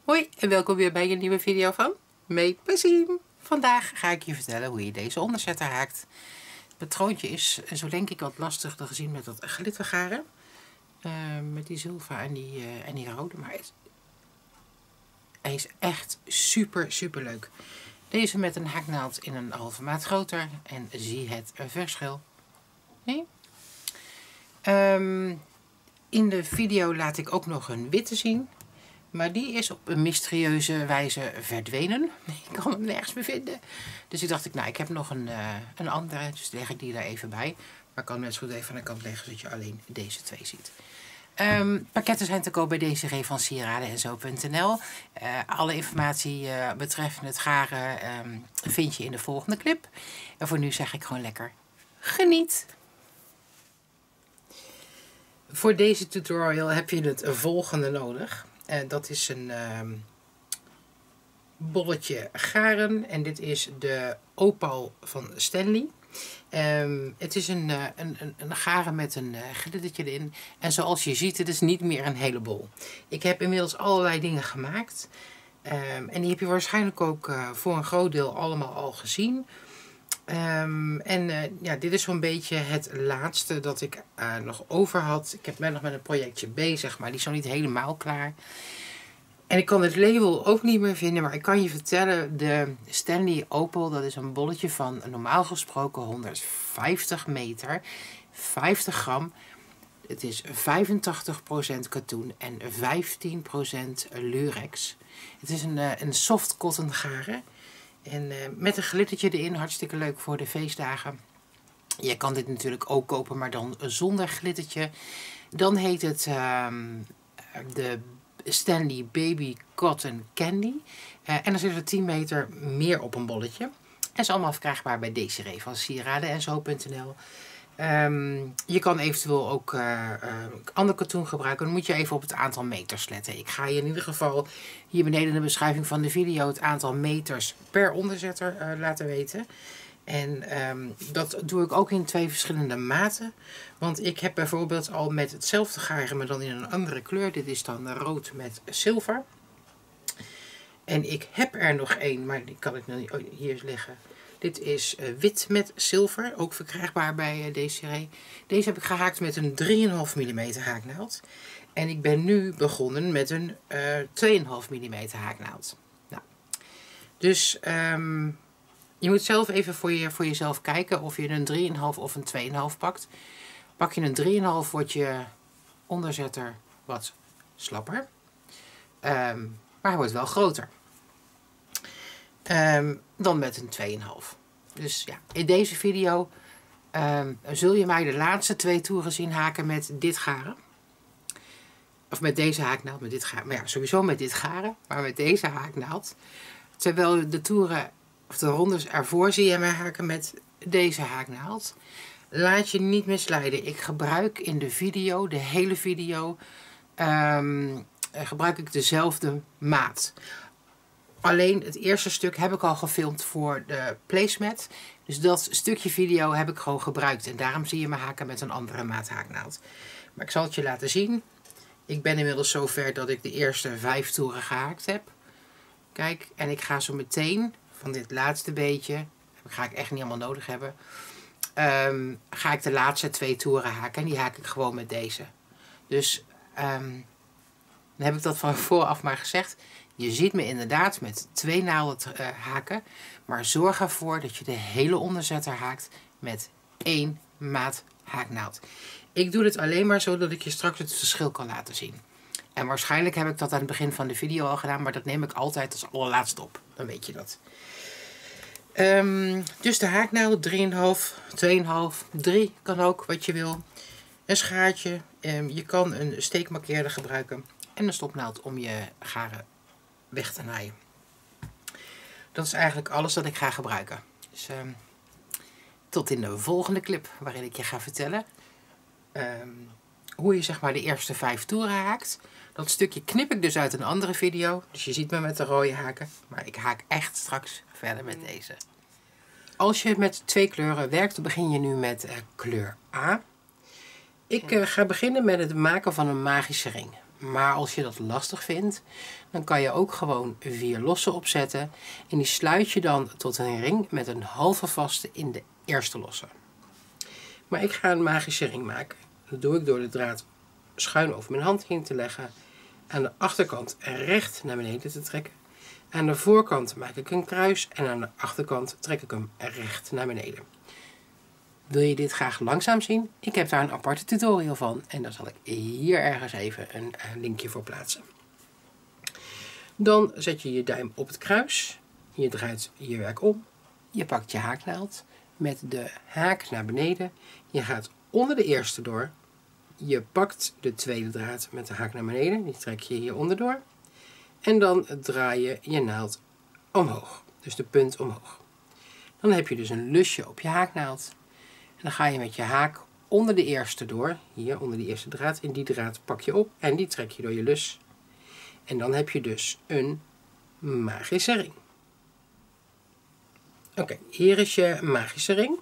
Hoi en welkom weer bij een nieuwe video van Make Passim. Vandaag ga ik je vertellen hoe je deze onderzetter haakt. Het patroontje is zo denk ik wat lastig te zien met dat glittergaren. Met die zilver en die rode, maar hij is echt super leuk. Deze met een haaknaald in een halve maat groter en zie het verschil. Nee? In de video laat ik ook nog een witte zien. Maar die is op een mysterieuze wijze verdwenen. Ik kan hem nergens meer vinden. Dus ik dacht, nou, ik heb nog een andere. Dus leg ik die daar even bij. Maar ik kan hem net zo goed even aan de kant leggen, zodat je alleen deze twee ziet. Pakketten zijn te koop bij DCG van Sieraden en Zo.nl. Alle informatie betreffende het garen vind je in de volgende clip. En voor nu zeg ik gewoon lekker geniet! Voor deze tutorial heb je het volgende nodig. Dat is een bolletje garen en dit is de Opal van Stanley. Het is een garen met een glittertje erin en zoals je ziet, het is niet meer een hele bol. Ik heb inmiddels allerlei dingen gemaakt en die heb je waarschijnlijk ook voor een groot deel allemaal al gezien. Ja, dit is zo'n beetje het laatste dat ik nog over had. Ik ben nog met een projectje bezig, maar die is nog niet helemaal klaar. En ik kan het label ook niet meer vinden, maar ik kan je vertellen, de Stanley Opal, dat is een bolletje van normaal gesproken 150 meter, 50 gram. Het is 85% katoen en 15% lurex. Het is een soft cotton garen. En met een glittertje erin, hartstikke leuk voor de feestdagen. Je kan dit natuurlijk ook kopen, maar dan zonder glittertje. Dan heet het de Stanley Baby Cotton Candy. En dan zit er 10 meter meer op een bolletje. En is allemaal verkrijgbaar bij DCG van Sieraden en Zo.nl. Je kan eventueel ook ander katoen gebruiken. Dan moet je even op het aantal meters letten. Ik ga je in ieder geval hier beneden in de beschrijving van de video het aantal meters per onderzetter laten weten. En dat doe ik ook in 2 verschillende maten. Want ik heb bijvoorbeeld al met hetzelfde garen, maar dan in een andere kleur. Dit is dan rood met zilver. En ik heb er nog één, maar die kan ik nu hier liggen. Dit is wit met zilver, ook verkrijgbaar bij DCG. Deze heb ik gehaakt met een 3,5 mm haaknaald. En ik ben nu begonnen met een 2,5 mm haaknaald. Nou, dus je moet zelf even voor jezelf kijken of je een 3,5 of een 2,5 pakt. Pak je een 3,5 wordt je onderzetter wat slapper. Maar hij wordt wel groter. Dan met een 2,5. Dus ja, in deze video zul je mij de laatste 2 toeren zien haken met dit garen. Of met deze haaknaald, met dit garen. Maar ja, sowieso met dit garen, maar met deze haaknaald. Terwijl de toeren, of de rondes ervoor zie je mij haken met deze haaknaald. Laat je niet misleiden. Ik gebruik in de video, de hele video, gebruik ik dezelfde maat. Alleen het eerste stuk heb ik al gefilmd voor de placemat. Dus dat stukje video heb ik gewoon gebruikt. En daarom zie je me haken met een andere maat haaknaald. Maar ik zal het je laten zien. Ik ben inmiddels zover dat ik de eerste 5 toeren gehaakt heb. Kijk, en ik ga zo meteen van dit laatste beetje, dat ga ik echt niet allemaal nodig hebben, ga ik de laatste 2 toeren haken. En die haak ik gewoon met deze. Dus dan heb ik dat van vooraf maar gezegd. Je ziet me inderdaad met 2 naalden haken. Maar zorg ervoor dat je de hele onderzetter haakt met 1 maat haaknaald. Ik doe dit alleen maar zo dat ik je straks het verschil kan laten zien. En waarschijnlijk heb ik dat aan het begin van de video al gedaan. Maar dat neem ik altijd als allerlaatste op. Dan weet je dat. Dus de haaknaald 3,5, 2,5, 3 kan ook wat je wil. Een schaartje. Je kan een steekmarkeerder gebruiken. En een stopnaald om je garen weg te naaien. Dat is eigenlijk alles wat ik ga gebruiken. Dus tot in de volgende clip waarin ik je ga vertellen hoe je zeg maar de eerste 5 toeren haakt. Dat stukje knip ik dus uit een andere video. Dus je ziet me met de rode haken. Maar ik haak echt straks verder met deze. Als je met 2 kleuren werkt, dan begin je nu met kleur A. Ik ga beginnen met het maken van een magische ring. Maar als je dat lastig vindt, dan kan je ook gewoon 4 losse opzetten. En die sluit je dan tot een ring met een halve vaste in de eerste losse. Maar ik ga een magische ring maken. Dat doe ik door de draad schuin over mijn hand heen te leggen. Aan de achterkant recht naar beneden te trekken. Aan de voorkant maak ik een kruis en aan de achterkant trek ik hem recht naar beneden. Wil je dit graag langzaam zien? Ik heb daar een aparte tutorial van en daar zal ik hier ergens even een linkje voor plaatsen. Dan zet je je duim op het kruis, je draait je werk om, je pakt je haaknaald met de haak naar beneden, je gaat onder de eerste door, je pakt de tweede draad met de haak naar beneden, die trek je hier onderdoor en dan draai je je naald omhoog, dus de punt omhoog. Dan heb je dus een lusje op je haaknaald. En dan ga je met je haak onder de eerste door, hier onder die eerste draad, en die draad pak je op en die trek je door je lus. En dan heb je dus een magische ring. Oké, hier is je magische ring.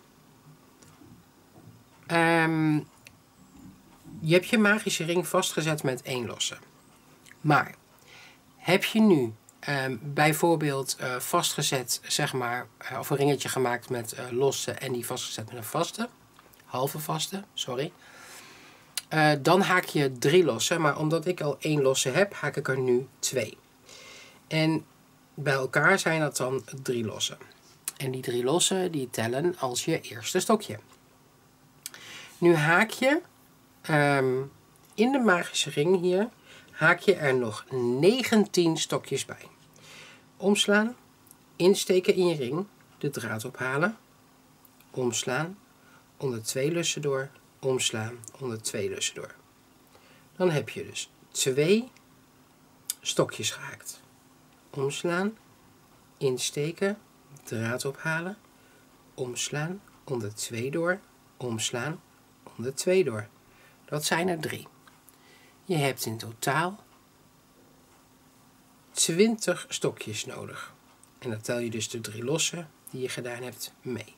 Je hebt je magische ring vastgezet met 1 losse. Maar heb je nu bijvoorbeeld vastgezet, zeg maar, of een ringetje gemaakt met losse en die vastgezet met een vaste, halve vaste, sorry. Dan haak je 3 losse, maar omdat ik al 1 losse heb, haak ik er nu 2. En bij elkaar zijn dat dan 3 losse. En die 3 losse die tellen als je eerste stokje. Nu haak je in de magische ring hier, haak je er nog 19 stokjes bij. Omslaan, insteken in je ring, de draad ophalen, omslaan, onder 2 lussen door, omslaan, onder 2 lussen door. Dan heb je dus 2 stokjes gehaakt. Omslaan, insteken, draad ophalen, omslaan, onder 2 door, omslaan, onder 2 door. Dat zijn er 3. Je hebt in totaal 20 stokjes nodig. En dan tel je dus de 3 losse die je gedaan hebt mee.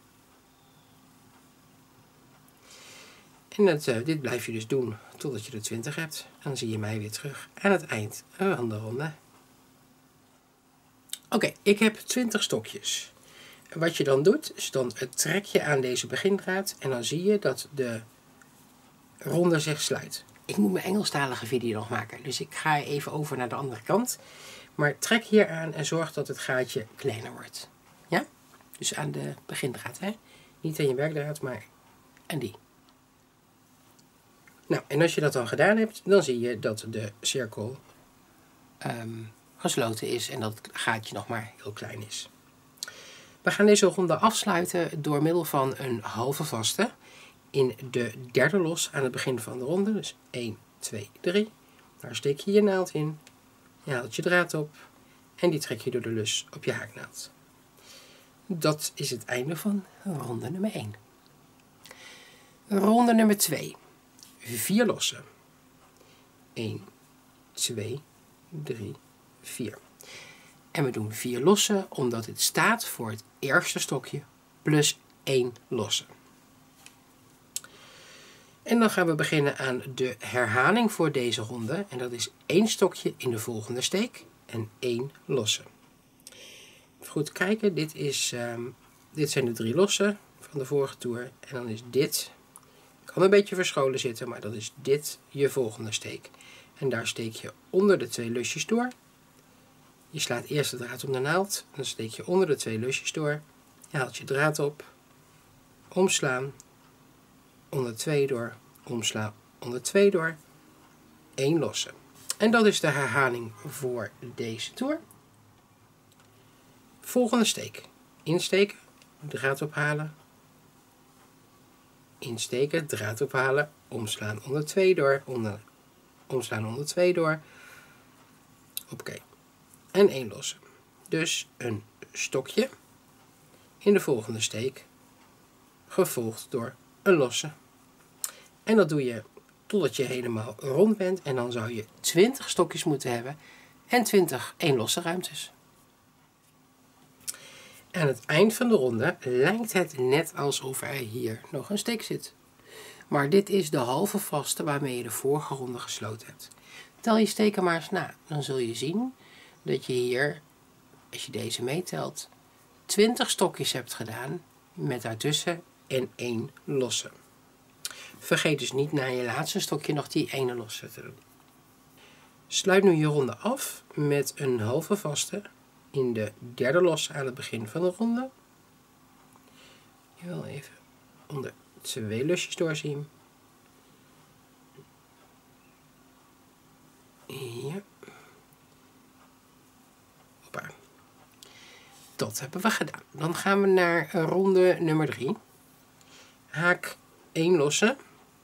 En dit blijf je dus doen totdat je er 20 hebt. En dan zie je mij weer terug aan het eind van de ronde. Oké, ik heb 20 stokjes. En wat je dan doet, is dan trek je aan deze begindraad en dan zie je dat de ronde zich sluit. Ik moet mijn Engelstalige video nog maken, dus ik ga even over naar de andere kant. Maar trek hier aan en zorg dat het gaatje kleiner wordt. Ja? Dus aan de begindraad, hè? Niet aan je werkdraad, maar aan die. Nou, en als je dat dan gedaan hebt, dan zie je dat de cirkel gesloten is en dat het gaatje nog maar heel klein is. We gaan deze ronde afsluiten door middel van een halve vaste in de derde los aan het begin van de ronde. Dus 1, 2, 3. Daar steek je je naald in, je haalt je draad op en die trek je door de lus op je haaknaald. Dat is het einde van ronde nummer 1. Ronde nummer 2. 4 lossen. 1, 2, 3, 4. En we doen 4 lossen omdat het staat voor het eerste stokje plus 1 losse. En dan gaan we beginnen aan de herhaling voor deze ronde. En dat is 1 stokje in de volgende steek en 1 losse. Even goed kijken, dit zijn de 3 lossen van de vorige toer. En dan is dit, kan een beetje verscholen zitten, maar dan is dit je volgende steek. En daar steek je onder de 2 lusjes door. Je slaat eerst de draad om de naald, dan steek je onder de 2 lusjes door. Je haalt je draad op, omslaan, onder 2 door, omslaan, onder 2 door, 1 losse. En dat is de herhaling voor deze toer. Volgende steek. Insteken, draad ophalen, insteken, draad ophalen, omslaan onder 2 door, omslaan onder 2 door. Oké. En 1 losse. Dus een stokje in de volgende steek, gevolgd door een losse. En dat doe je totdat je helemaal rond bent. En dan zou je 20 stokjes moeten hebben en 20 1 losse ruimtes. Aan het eind van de ronde lijkt het net alsof er hier nog een steek zit. Maar dit is de halve vaste waarmee je de vorige ronde gesloten hebt. Tel je steken maar eens na. Dan zul je zien dat je hier, als je deze meetelt, 20 stokjes hebt gedaan met daartussen en 1 losse. Vergeet dus niet na je laatste stokje nog die ene losse te doen. Sluit nu je ronde af met een halve vaste in de derde losse aan het begin van de ronde. Je wil even onder 2 lusjes doorzien. Ja. Hoppa. Dat hebben we gedaan. Dan gaan we naar ronde nummer 3. Haak 1 losse.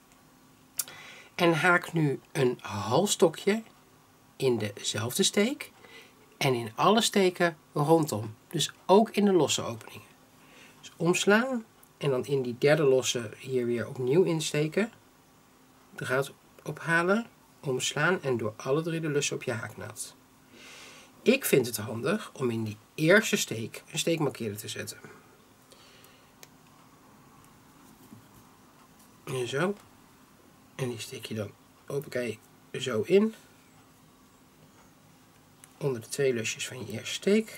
En haak nu een half stokje in dezelfde steek. En in alle steken rondom. Dus ook in de losse openingen. Dus omslaan. En dan in die derde losse hier weer opnieuw insteken. Draad ophalen. Omslaan en door alle 3 de lussen op je haaknaald. Ik vind het handig om in die eerste steek een steekmarkeerder te zetten. En zo. En die steek je dan hoppakee zo in. Onder de 2 lusjes van je eerste steek.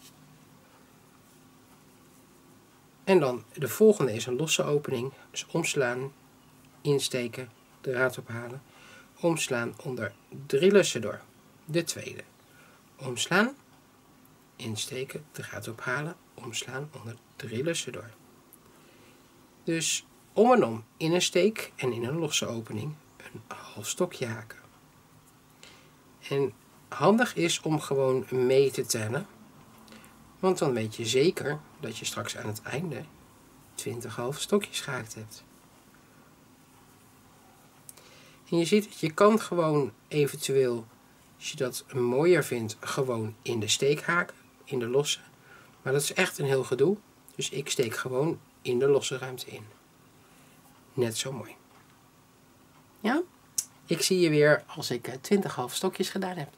En dan de volgende is een losse opening. Dus omslaan, insteken, draad ophalen. Omslaan onder 3 lussen door. De tweede. Omslaan, insteken, draad ophalen, omslaan onder 3 lussen door. Dus om en om in een steek en in een losse opening een half stokje haken. En handig is om gewoon mee te tellen, want dan weet je zeker dat je straks aan het einde 20 halve stokjes gehaakt hebt. En je ziet dat je kan gewoon eventueel, als je dat mooier vindt, gewoon in de steek haken, in de losse. Maar dat is echt een heel gedoe. Dus ik steek gewoon in de losse ruimte in. Net zo mooi. Ja? Ik zie je weer als ik 20 halve stokjes gedaan heb.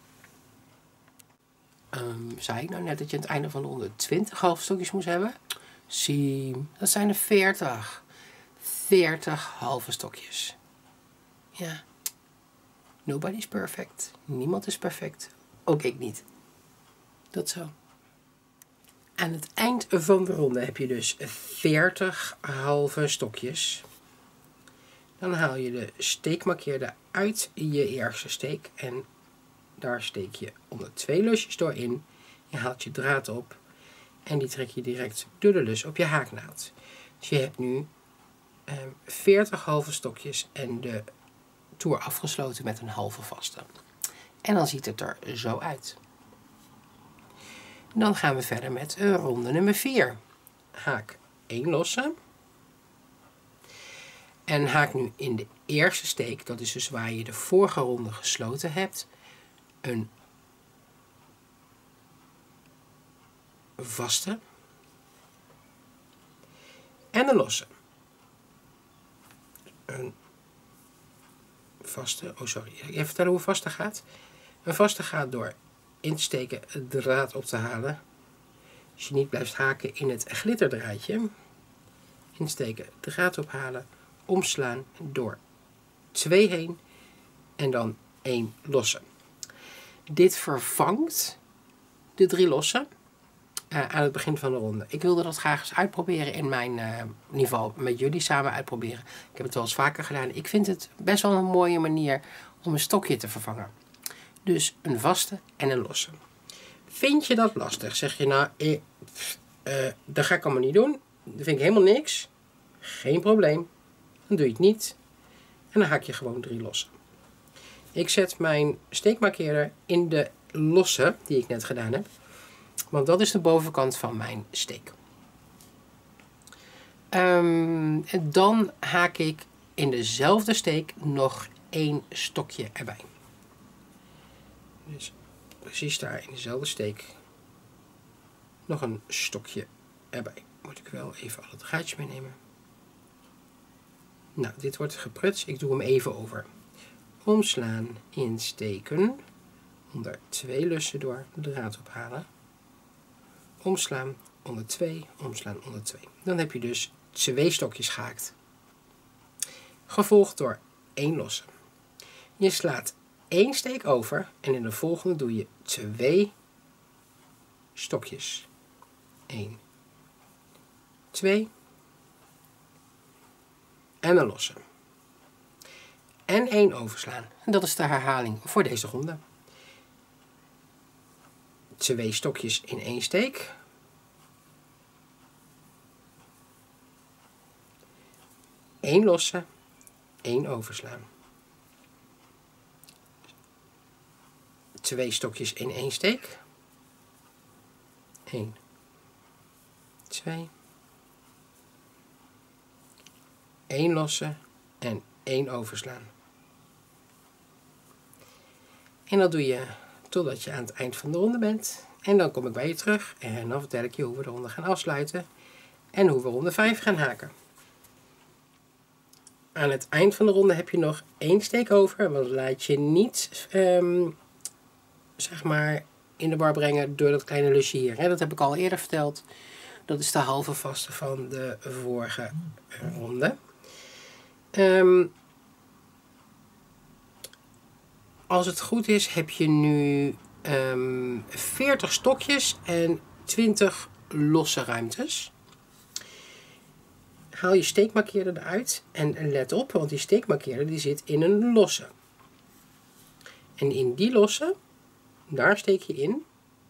Zei ik nou net dat je aan het einde van de ronde 20 halve stokjes moest hebben? Zie, dat zijn er 40. 40 halve stokjes. Ja. Nobody's perfect. Niemand is perfect. Ook ik niet. Dat zo. Aan het eind van de ronde heb je dus 40 halve stokjes. Dan haal je de steekmarkeerder uit je eerste steek. En daar steek je onder 2 lusjes door in. Je haalt je draad op. En die trek je direct door de lus op je haaknaald. Dus je hebt nu 40 halve stokjes en de toer afgesloten met een halve vaste. En dan ziet het er zo uit. Dan gaan we verder met ronde nummer 4. Haak 1 losse. En haak nu in de eerste steek, dat is dus waar je de vorige ronde gesloten hebt, een vaste en een losse. Een vaste, oh sorry, even vertellen hoe vaste gaat. Een vaste gaat door in te steken, het draad op te halen. Als je niet blijft haken in het glitterdraadje. Insteken, draad ophalen, omslaan door 2 heen en dan 1 losse. Dit vervangt de 3 losse aan het begin van de ronde. Ik wilde dat graag eens uitproberen in mijn, in ieder geval met jullie samen uitproberen. Ik heb het wel eens vaker gedaan. Ik vind het best wel een mooie manier om een stokje te vervangen. Dus een vaste en een losse. Vind je dat lastig? Zeg je nou, dat ga ik allemaal niet doen. Dat vind ik helemaal niks. Geen probleem. Dan doe je het niet. En dan haak je gewoon 3 losse. Ik zet mijn steekmarkeerder in de losse die ik net gedaan heb. Want dat is de bovenkant van mijn steek. En dan haak ik in dezelfde steek nog 1 stokje erbij. Dus precies daar in dezelfde steek nog een stokje erbij. Moet ik wel even al het gaatje meenemen. Nou, dit wordt geprutst. Ik doe hem even over. Omslaan, insteken. Onder 2 lussen door, draad ophalen. Omslaan, onder 2, omslaan, onder 2. Dan heb je dus 2 stokjes gehaakt. gevolgd door 1 losse. Je slaat 1 steek over en in de volgende doe je 2 stokjes. 1, 2 en een losse. En 1 overslaan. En dat is de herhaling voor deze ronde. 2 stokjes in 1 steek. 1 losse, 1 overslaan. 2 stokjes in 1 steek. 1, 2, 1 losse en 1 overslaan. En dat doe je totdat je aan het eind van de ronde bent. En dan kom ik bij je terug en dan vertel ik je hoe we de ronde gaan afsluiten en hoe we ronde 5 gaan haken. Aan het eind van de ronde heb je nog 1 steek over, want laat je niet zeg maar in de bar brengen door dat kleine lusje hier. Dat heb ik al eerder verteld. Dat is de halve vaste van de vorige ronde. Als het goed is heb je nu 40 stokjes en 20 losse ruimtes. Haal je steekmarkeerder eruit en let op, want die steekmarkeerder die zit in een losse. En in die losse, daar steek je in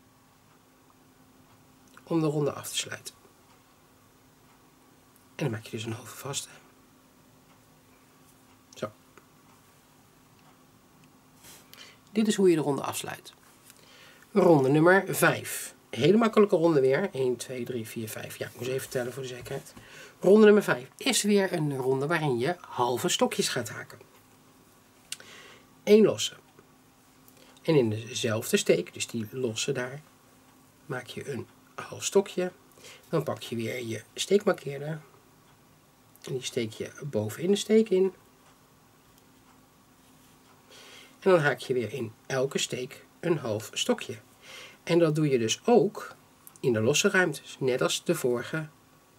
om de ronde af te sluiten. En dan maak je dus een halve vaste. Zo. Dit is hoe je de ronde afsluit. Ronde nummer 5. Hele makkelijke ronde weer. 1, 2, 3, 4, 5. Ja, ik moest even tellen voor de zekerheid. Ronde nummer 5 is weer een ronde waarin je halve stokjes gaat haken. 1 losse. En in dezelfde steek, dus die losse daar, maak je een half stokje. Dan pak je weer je steekmarkeerder. En die steek je bovenin de steek in. En dan haak je weer in elke steek een half stokje. En dat doe je dus ook in de losse ruimtes. Net als de vorige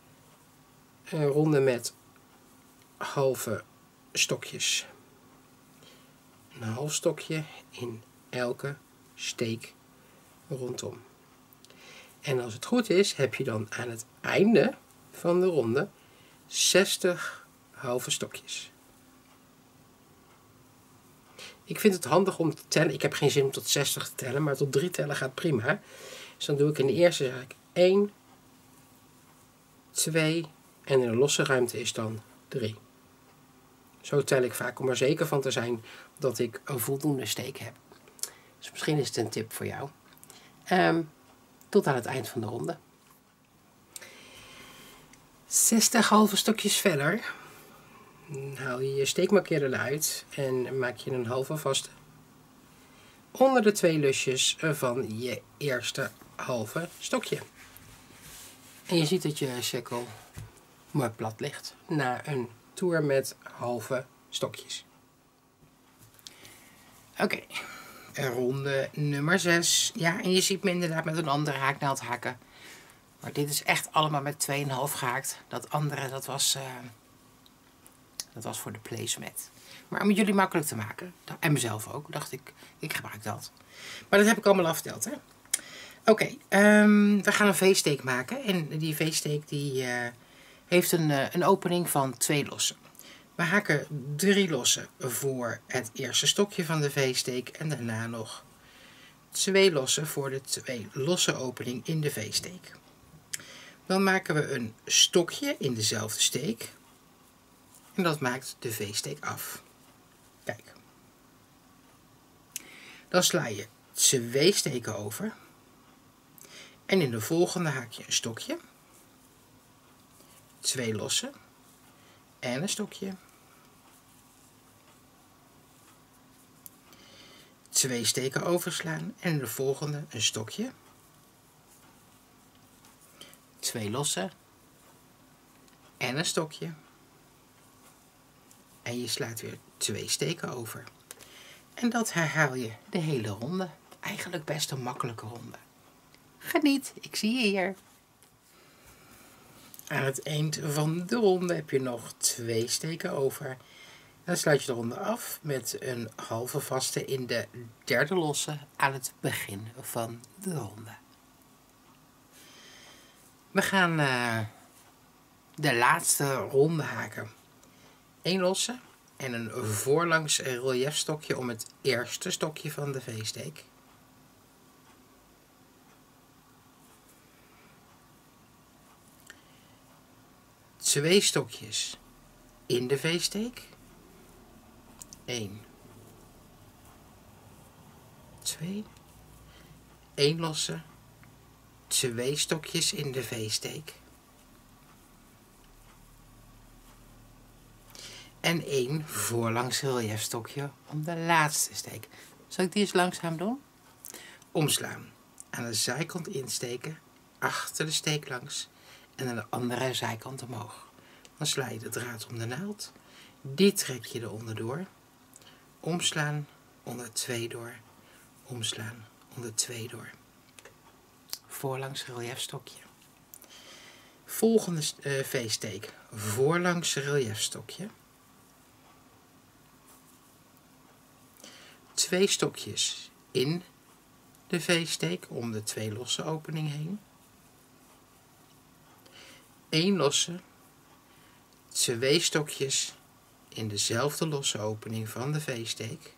ronde met halve stokjes. Een half stokje in elke steek rondom. En als het goed is, heb je dan aan het einde van de ronde 60 halve stokjes. Ik vind het handig om te tellen. Ik heb geen zin om tot 60 te tellen, maar tot 3 tellen gaat prima. Dus dan doe ik in de eerste zeg ik 1, 2 en in de losse ruimte is dan 3. Zo tel ik vaak om er zeker van te zijn dat ik een voldoende steek heb. Dus misschien is het een tip voor jou. Tot aan het eind van de ronde. 60 halve stokjes verder haal je je steekmarkeerder eruit en maak je een halve vaste onder de 2 lusjes van je eerste halve stokje. En je ziet dat je cirkel mooi plat ligt na een toer met halve stokjes. Oké, ronde nummer 6. Ja, en je ziet me inderdaad met een andere haaknaald haken. Maar dit is echt allemaal met 2,5 gehaakt. Dat andere, dat was voor de placemat. Maar om het jullie makkelijk te maken, en mezelf ook, dacht ik, ik gebruik dat. Maar dat heb ik allemaal al verteld, hè. Oké, we gaan een V-steek maken. En die V-steek die heeft een opening van 2 lossen. We haken 3 lossen voor het eerste stokje van de V-steek. En daarna nog 2 lossen voor de 2 losse opening in de V-steek. Dan maken we een stokje in dezelfde steek. En dat maakt de V-steek af. Kijk. Dan sla je 2 steken over. En in de volgende haak je een stokje. 2 lossen. En een stokje. 2 steken overslaan. En in de volgende een stokje. 2 lossen. En een stokje. En je slaat weer 2 steken over. En dat herhaal je de hele ronde. Eigenlijk best een makkelijke ronde. Geniet, ik zie je hier. Aan het eind van de ronde heb je nog 2 steken over. Dan sluit je de ronde af met een halve vaste in de derde losse aan het begin van de ronde. We gaan de laatste ronde haken. 1 losse en een voorlangs reliefstokje om het eerste stokje van de V-steek. Twee stokjes in de V-steek. 1, 2, 1 losse, 2 stokjes in de V-steek. En 1 voorlangs reliefstokje om de laatste steek. Zal ik die eens langzaam doen? Omslaan. Aan de zijkant insteken, achter de steek langs en aan de andere zijkant omhoog. Dan sla je de draad om de naald. Die trek je er onderdoor. Omslaan, onder 2 door. Omslaan, onder 2 door. Voorlangs reliefstokje. Volgende V-steek. Voorlangs reliefstokje. 2 stokjes in de V-steek om de 2 losse opening heen. 1 losse. 2 stokjes in dezelfde losse opening van de V-steek.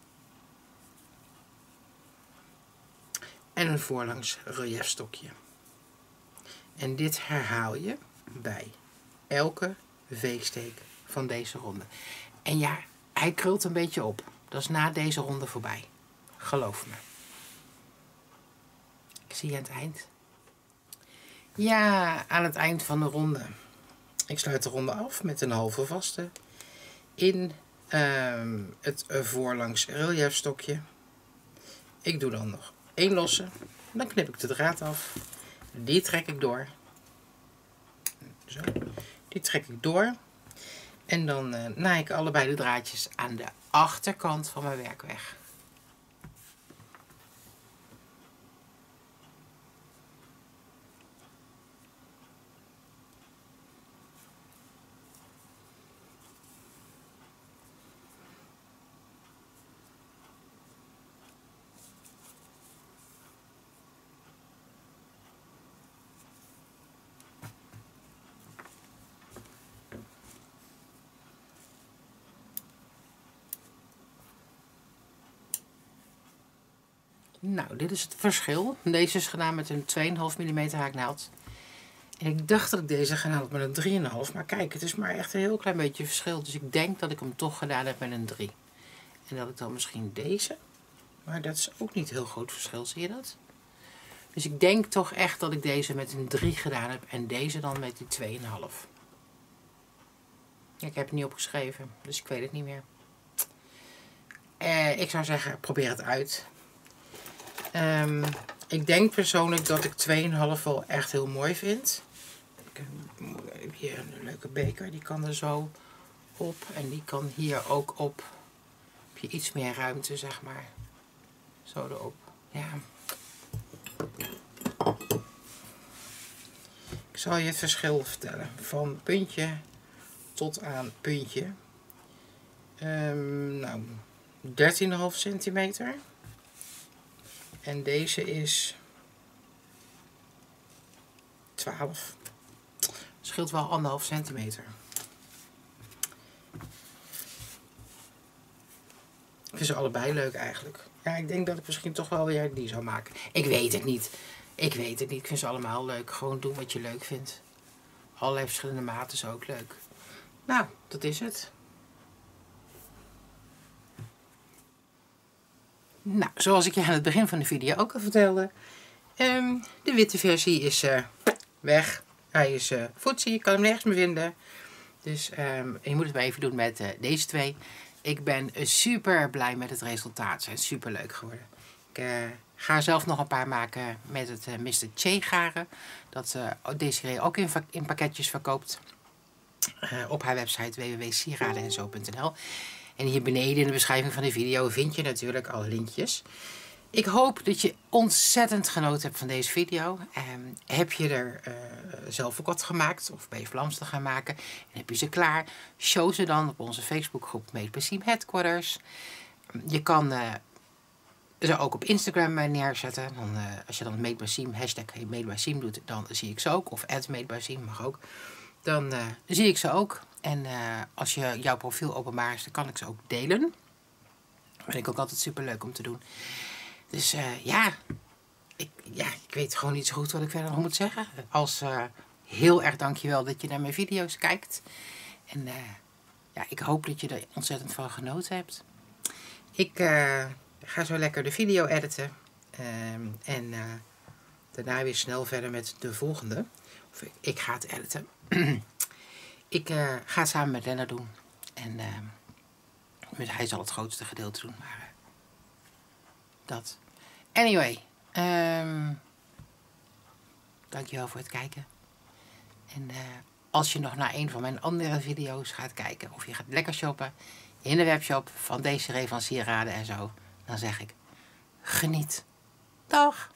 En een voorlangs reliefstokje. En dit herhaal je bij elke V-steek van deze ronde. En ja, hij krult een beetje op. Dat is na deze ronde voorbij. Geloof me. Ik zie je aan het eind. Ja, aan het eind van de ronde. Ik sluit de ronde af met een halve vaste in het voorlangs reliefstokje. Ik doe dan nog 1 losse. Dan knip ik de draad af. Die trek ik door. Zo. Die trek ik door. En dan naai ik allebei de draadjes aan de achterkant van mijn werk weg. Nou, dit is het verschil. Deze is gedaan met een 2,5 mm haaknaald. En ik dacht dat ik deze gedaan had met een 3,5. Maar kijk, het is maar echt een heel klein beetje verschil. Dus ik denk dat ik hem toch gedaan heb met een 3. En dat ik dan misschien deze. Maar dat is ook niet heel groot verschil, zie je dat? Dus ik denk toch echt dat ik deze met een 3 gedaan heb. En deze dan met die 2,5. Ja, ik heb het niet opgeschreven. Dus ik weet het niet meer. Ik zou zeggen, probeer het uit. Ik denk persoonlijk dat ik 2,5 wel echt heel mooi vind. Ik heb hier een leuke beker, die kan er zo op. En die kan hier ook op. Heb je iets meer ruimte, zeg maar. Zo erop. Ja. Ik zal je het verschil vertellen. Van puntje tot aan puntje. Nou, 13,5 centimeter. En deze is 12. Scheelt wel 1,5 centimeter. Ik vind ze allebei leuk eigenlijk. Ja, ik denk dat ik misschien toch wel weer die zou maken. Ik weet het niet. Ik weet het niet. Ik vind ze allemaal leuk. Gewoon doen wat je leuk vindt. Allerlei verschillende maten is ook leuk. Nou, dat is het. Nou, zoals ik je aan het begin van de video ook al vertelde. De witte versie is weg. Hij is footsie, je kan hem nergens meer vinden. Dus je moet het maar even doen met deze 2. Ik ben super blij met het resultaat. Ze zijn super leuk geworden. Ik ga zelf nog een paar maken met het Mr. Che garen. Dat Desiree ook in pakketjes verkoopt. Op haar website www.sieradenenzo.nl. En hier beneden in de beschrijving van de video vind je natuurlijk alle linkjes. Ik hoop dat je ontzettend genoten hebt van deze video. Heb je er zelf ook wat gemaakt of ben je vlaams te gaan maken en heb je ze klaar? Show ze dan op onze Facebookgroep Made by Siem Headquarters. Je kan ze ook op Instagram neerzetten. Dan, als je dan Made by Siem, hashtag Made by Siem doet, dan zie ik ze ook. Of @Made by Siem mag ook. Dan zie ik ze ook. En als je jouw profiel openbaar is, dan kan ik ze ook delen. Dat vind ik ook altijd super leuk om te doen. Dus ik weet gewoon niet zo goed wat ik verder nog moet zeggen. Als heel erg dankjewel dat je naar mijn video's kijkt. En ik hoop dat je er ontzettend van genoten hebt. Ik ga zo lekker de video editen. En daarna weer snel verder met de volgende. Of ik ga het editen. Ik ga het samen met Lennart doen. En hij zal het grootste gedeelte doen. Maar dat. Anyway. Dankjewel voor het kijken. En als je nog naar een van mijn andere video's gaat kijken. Of je gaat lekker shoppen. In de webshop van Desiree van Sieraden en zo. Dan zeg ik. Geniet. Dag.